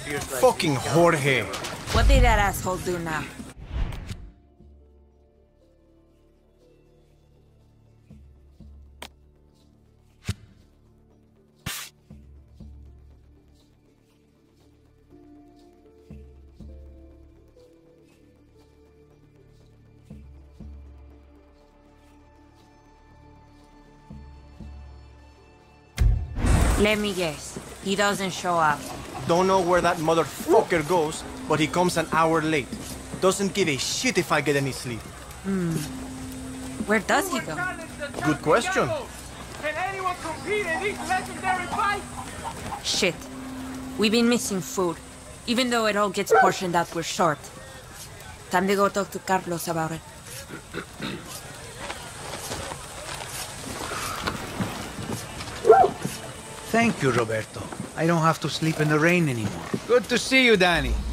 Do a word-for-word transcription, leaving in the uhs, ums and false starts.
Fucking Jorge. What did that asshole do now? Let me guess. He doesn't show up. Don't know where that motherfucker goes, but he comes an hour late. Doesn't give a shit if I get any sleep. Hmm. Where does he go? Good question. Can anyone compete in these legendary fights? Shit. We've been missing food. Even though it all gets portioned out, we're short. Time to go talk to Carlos about it. Thank you, Roberto. I don't have to sleep in the rain anymore. Good to see you, Danny.